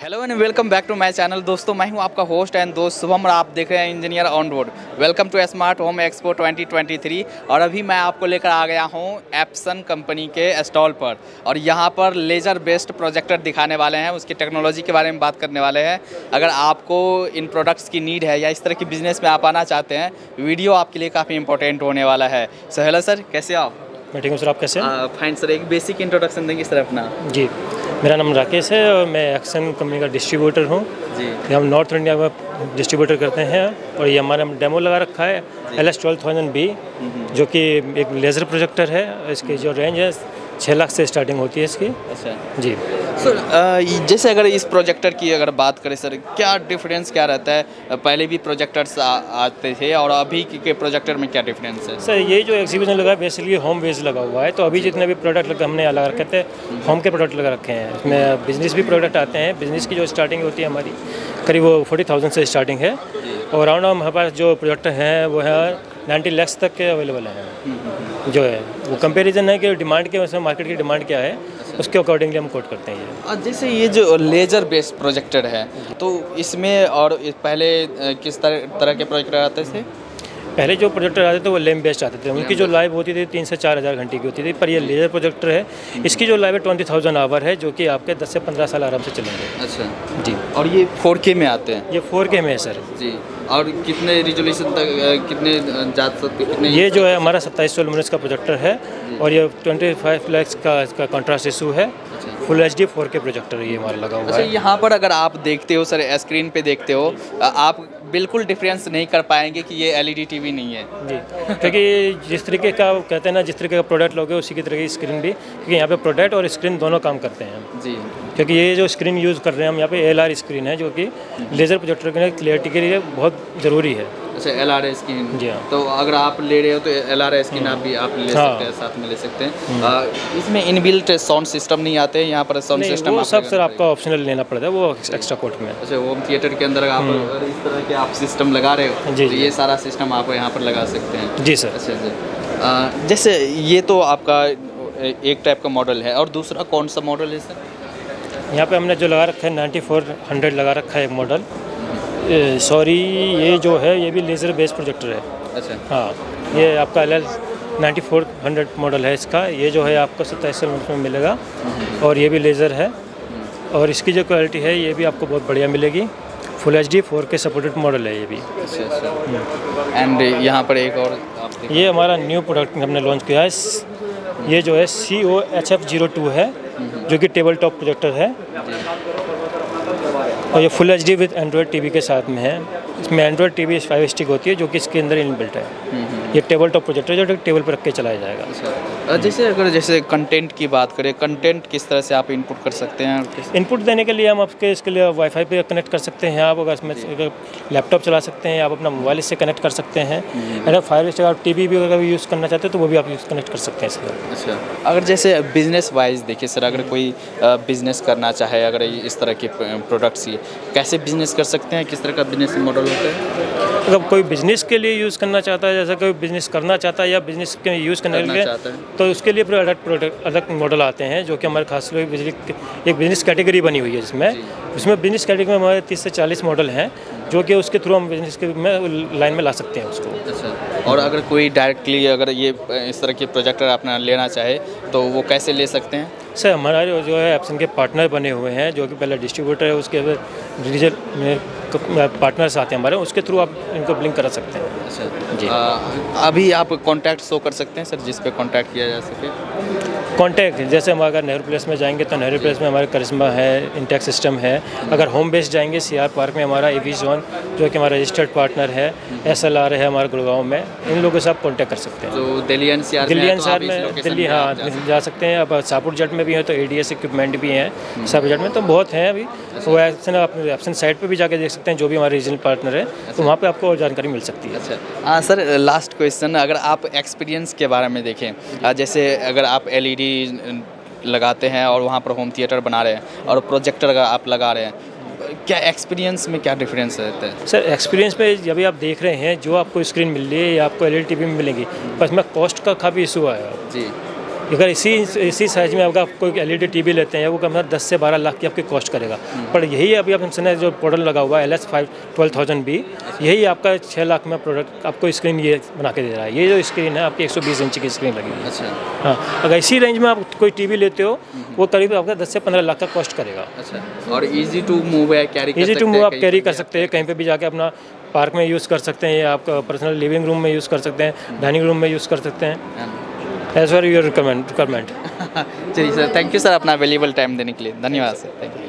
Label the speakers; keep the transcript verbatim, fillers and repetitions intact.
Speaker 1: Hello and welcome back to my channel. दोस्तों मैं हूं आपका होस्ट एंड दोस्त शुभम और आप देख रहे हैं engineer on road. Welcome to smart home expo twenty twenty three. और अभी मैं आपको लेकर आ गया हूं एप्सन कंपनी के स्टॉल पर और यहां पर लेज़र बेस्ड प्रोजेक्टर दिखाने वाले हैं, उसकी टेक्नोलॉजी के बारे में बात करने वाले हैं। अगर आपको इन प्रोडक्ट्स की नीड है या इस तरह की बिजनेस में आप आना चाहते हैं, वीडियो आपके लिए काफ़ी इंपॉर्टेंट होने वाला है। सो हेलो सर, कैसे आप?
Speaker 2: मैं ठीक हूँ सर, आप कैसे हैं?
Speaker 1: फाइन सर, एक बेसिक इंट्रोडक्शन देंगे सर अपना।
Speaker 2: जी, मेरा नाम राकेश है और मैं एक्सन कंपनी का डिस्ट्रीब्यूटर हूँ जी। हम नॉर्थ इंडिया में डिस्ट्रीब्यूटर करते हैं और ये हमारा डेमो लगा रखा है L S twelve thousand B, जो कि एक लेज़र प्रोजेक्टर है। इसकी जो रेंज है छः लाख से स्टार्टिंग होती है इसकी। अच्छा जी
Speaker 1: सर, जैसे अगर इस प्रोजेक्टर की अगर बात करें सर, क्या डिफरेंस क्या रहता है? पहले भी प्रोजेक्टर्स आते थे और अभी के प्रोजेक्टर में क्या डिफरेंस है?
Speaker 2: सर, ये जो एग्जीबिशन लगा है बेसिकली होम बेस्ड लगा हुआ है। तो अभी जितने भी प्रोडक्ट लगा हमने लगा रखे थे, होम के प्रोडक्ट लगा रखे हैं। इसमें बिजनेस भी प्रोडक्ट आते हैं। बिजनेस की जो स्टार्टिंग होती है हमारी करीब वो फोर्टी थाउजेंड से स्टार्टिंग है और अराउंड हमारे पास जो प्रोजेक्टर हैं वो है नाइन्टी लैक्स तक के अवेलेबल हैं। जो है वो कंपैरिजन है कि डिमांड के वैसे मार्केट की डिमांड क्या है उसके अकॉर्डिंगली हम कोट करते हैं ये।
Speaker 1: जैसे ये जो लेज़र बेस्ड प्रोजेक्टर है तो इसमें और पहले किस तरह तरह के प्रोजेक्टर आते थे?
Speaker 2: पहले जो प्रोजेक्टर आते थे वो लैम्प बेस्ड आते थे, उनकी जो लाइव होती थी तीन से चार हज़ार घंटे की होती थी। पर ये लेज़र प्रोजेक्टर है, इसकी जो लाइव है ट्वेंटी थाउजेंड आवर है, जो कि आपके दस से पंद्रह साल आराम से चलेंगे।
Speaker 1: अच्छा जी। और ये फोर के में आते हैं?
Speaker 2: ये फोर के में है सर
Speaker 1: जी। और कितने रिजोल्यूशन तक कितने जा सकते कितने?
Speaker 2: ये जो है हमारा सत्ताईस सौ लुमिनस का प्रोजेक्टर है और ये ट्वेंटी फाइव लैक्स का इसका कॉन्ट्रास्ट इशू है। Full H D four K projector ये हमारा लगा हुआ
Speaker 1: अच्छा,
Speaker 2: है।
Speaker 1: यहाँ पर अगर आप देखते हो सर, स्क्रीन पे देखते हो, आप बिल्कुल डिफरेंस नहीं कर पाएंगे कि ये एल ई डी टीवी नहीं है
Speaker 2: जी, क्योंकि जिस तरीके का कहते हैं ना, जिस तरीके का प्रोडक्ट लोगे उसी की तरह की स्क्रीन भी, क्योंकि यहाँ पे प्रोडक्ट और स्क्रीन दोनों काम करते हैं
Speaker 1: जी।
Speaker 2: क्योंकि ये जो स्क्रीन यूज़ कर रहे हैं हम यहाँ पे एल आर स्क्रीन है, जो कि लेज़र प्रोजेक्टर के लिए क्लियरिटी के लिए बहुत ज़रूरी है।
Speaker 1: अच्छा, एल आर स्क्रीन जी हाँ। तो अगर आप ले रहे हो तो एल आर स्क्रीन आप भी आप ले
Speaker 2: हाँ।
Speaker 1: सकते हैं, साथ में ले सकते हैं। आ, इसमें इनबिल्ट साउंड सिस्टम नहीं आते हैं यहाँ पर? साउंड सिस्टम
Speaker 2: वो सब सर आपका ऑप्शनल लेना पड़ता है, वो एक्स्ट्रा कोट में।
Speaker 1: अच्छा, होम थिएटर के अंदर आप अगर इस तरह के आप सिस्टम लगा रहे हो
Speaker 2: जी,
Speaker 1: तो ये सारा सिस्टम आप यहाँ पर लगा सकते हैं?
Speaker 2: जी सर।
Speaker 1: अच्छा जी। जैसे ये तो आपका एक टाइप का मॉडल है और दूसरा कौन सा मॉडल है सर?
Speaker 2: यहाँ पे हमने जो लगा रखा है नाइन्टी फोर हंड्रेड लगा रखा है एक मॉडल। सॉरी, ये जो है ये भी लेज़र बेस्ड प्रोजेक्टर है। अच्छा हाँ, ये आपका L L ninety four hundred model है इसका। ये जो है आपको सत्ताईस सौ में मिलेगा और ये भी लेज़र है और इसकी जो क्वालिटी है ये भी आपको बहुत बढ़िया मिलेगी। Full H D four K supported model है ये भी।
Speaker 1: अच्छा अच्छा। एंड यहाँ पर एक और आप
Speaker 2: ये हमारा न्यू प्रोडक्ट हमने लॉन्च किया है। ये जो है C O H F zero two है, जो कि टेबल टॉप प्रोजेक्टर है और ये full H D with Android TV के साथ में है। इसमें एंड्रॉयड टीवी फाइव स्टिक होती है, जो कि इसके अंदर इनबिल्ट है। ये टेबल टॉप प्रोजेक्टर है जो टेबल पर रख के चलाया जाएगा।
Speaker 1: अच्छा, जैसे अगर जैसे कंटेंट की बात करें, कंटेंट किस तरह से आप इनपुट कर सकते हैं?
Speaker 2: इनपुट देने के लिए हम आपके इसके लिए वाईफाई पे कनेक्ट कर सकते हैं। आप अगर इसमें लैपटॉप चला सकते हैं, आप अपना मोबाइल से कनेक्ट कर सकते हैं। अगर फाइव स्टिक आप टी वी भी अगर यूज़ करना चाहते हैं तो वो भी आप यूज़ कनेक्ट कर सकते हैं इसमें। अच्छा, अगर
Speaker 1: जैसे बिजनेस वाइज देखिए सर, अगर कोई बिजनेस करना चाहे, अगर इस तरह के प्रोडक्ट्स ही कैसे बिजनेस कर सकते हैं, किस तरह का बिजनेस मॉडल होता है?
Speaker 2: अगर कोई बिजनेस के लिए यूज़ करना चाहता है, जैसा कोई बिजनेस करना चाहता है या बिजनेस के यूज़ करने के लिए, तो उसके लिए अलग प्रोडक्ट अलग मॉडल आते हैं, जो कि हमारे खास बिजली एक बिजनेस कैटेगरी बनी हुई है जिसमें इसमें बिजनेस कैटेगरी में हमारे तीस से चालीस मॉडल हैं, जो कि उसके थ्रू हम बिजनेस के में लाइन में ला सकते हैं उसको।
Speaker 1: अच्छा, और अगर कोई डायरेक्टली अगर ये इस तरह के प्रोजेक्टर अपना लेना चाहे तो वो कैसे ले सकते हैं?
Speaker 2: सर, हमारा जो है एप्सन के पार्टनर बने हुए हैं, जो कि पहले डिस्ट्रीब्यूटर है, उसके रीजन में पार्टनर्स आते हैं हमारे, उसके थ्रू आप इनको ब्लिंक करा सकते हैं।
Speaker 1: अच्छा जी। आ, अभी आप कॉन्टैक्ट शो कर सकते हैं सर, जिस पे कॉन्टैक्ट किया जा सके?
Speaker 2: कॉन्टैक्ट जैसे हम अगर नेहरू प्लेस में जाएंगे तो नेहरू प्लेस में हमारे करिश्मा है, इंटेक सिस्टम है। अगर होम बेस्ड जाएंगे सी आर पार्क में हमारा एवी जोन, जो कि हमारा रजिस्टर्ड पार्टनर है, एस एल आर है हमारे गुड़गांव में। इन लोगों से आप कॉन्टैक्ट कर सकते हैं।
Speaker 1: जो Delhi N C R
Speaker 2: Delhi N C R में दिल्ली हाँ जा सकते हैं। अब सापुर जेट में भी है तो ए डी एस इक्विपमेंट भी हैं सापुर जेट में, तो बहुत हैं अभी। वो एप्सन आप एप्सन साइट पर भी जाके देख सकते हैं, जो भी हमारे रीजनल पार्टनर है, तो वहाँ पे आपको और जानकारी मिल सकती है।
Speaker 1: अच्छा हाँ सर, लास्ट क्वेश्चन, अगर आप एक्सपीरियंस के बारे में देखें, जैसे अगर आप एल ई डी लगाते हैं और वहाँ पर होम थिएटर बना रहे हैं और प्रोजेक्टर आप लगा रहे हैं, क्या एक्सपीरियंस में क्या डिफरेंस रहता है?
Speaker 2: सर, एक्सपीरियंस में जब भी आप देख रहे हैं जो आपको स्क्रीन मिल रही है या आपको L E D T V में मिलेगी, बस में कॉस्ट का काफ़ी इशू आया जी। अगर इसी इसी साइज में आपका कोई L E D T V लेते हैं वो कम से कम दस से बारह लाख की आपकी कॉस्ट करेगा। पर यही अभी आप सुने जो प्रोडक्ट लगा हुआ है L S five twelve thousand B, यही आपका छः लाख में प्रोडक्ट आपको स्क्रीन ये बना के दे रहा है। ये जो स्क्रीन है आपकी एक सौ बीस इंच की स्क्रीन लगी है।
Speaker 1: अच्छा।
Speaker 2: हाँ, अगर इसी रेंज में आप कोई टीवी लेते हो वो करीब आपका दस से पंद्रह लाख का कॉस्ट करेगा।
Speaker 1: अच्छा, और इजी टू मूव है, कैरी
Speaker 2: इजी टू मूव आप कैरी कर सकते हैं, कहीं पे भी जाके अपना पार्क में यूज़ कर सकते हैं, या आप पर्सनल लिविंग रूम में यूज़ कर सकते हैं, डाइनिंग रूम में यूज़ कर सकते हैं, एज पर योर रिक्वायरमेंट।
Speaker 1: चलिए सर, थैंक यू सर अपना अवेलेबल टाइम देने के लिए, धन्यवाद सर, थैंक यू।